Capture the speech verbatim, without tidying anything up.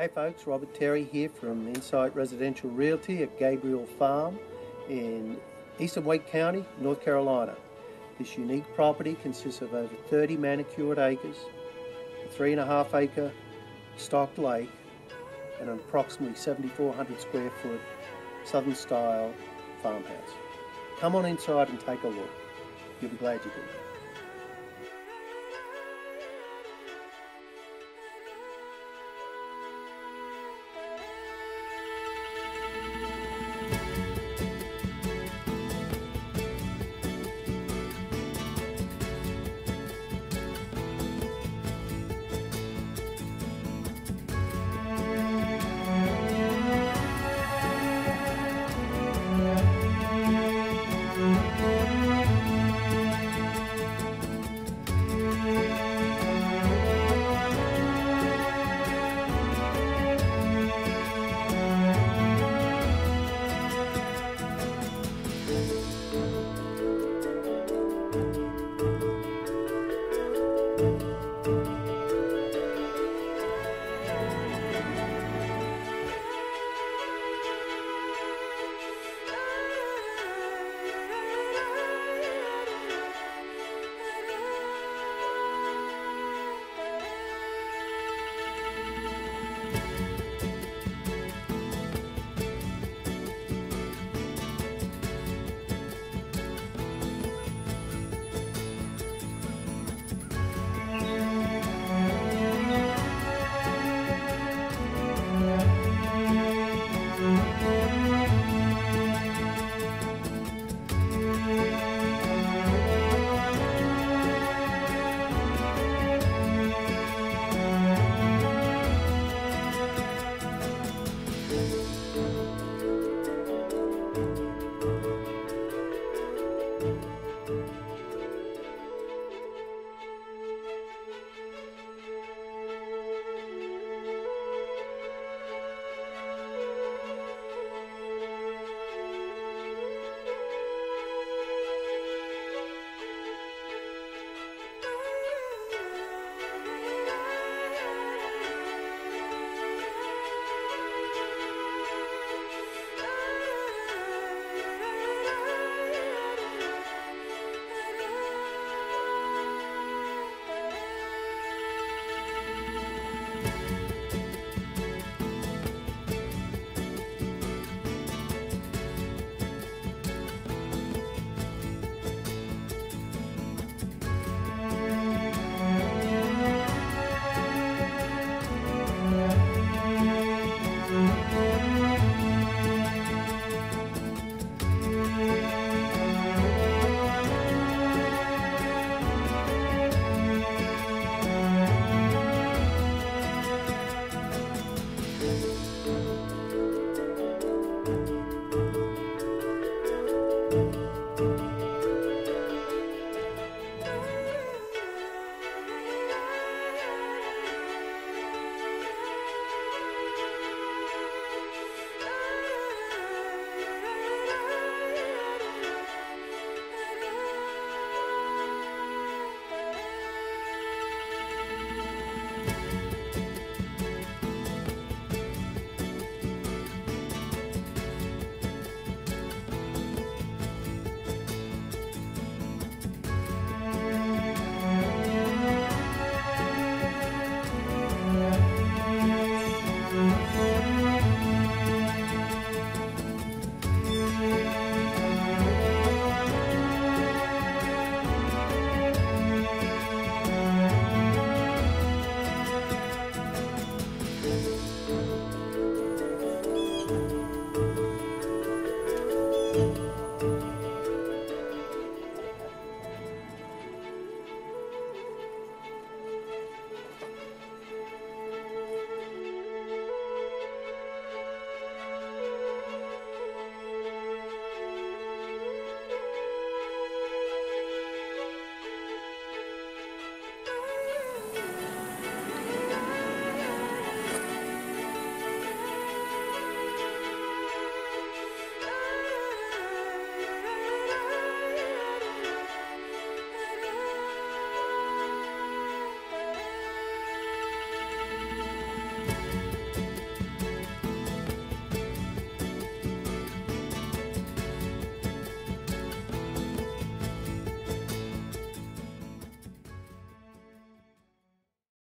Hey folks, Robert Terry here from Insight Residential Realty at Gabriel Farm in eastern Wake County, North Carolina. This unique property consists of over thirty manicured acres, a three and a half acre stocked lake, and an approximately seventy-four hundred square foot southern style farmhouse. Come on inside and take a look. You'll be glad you did.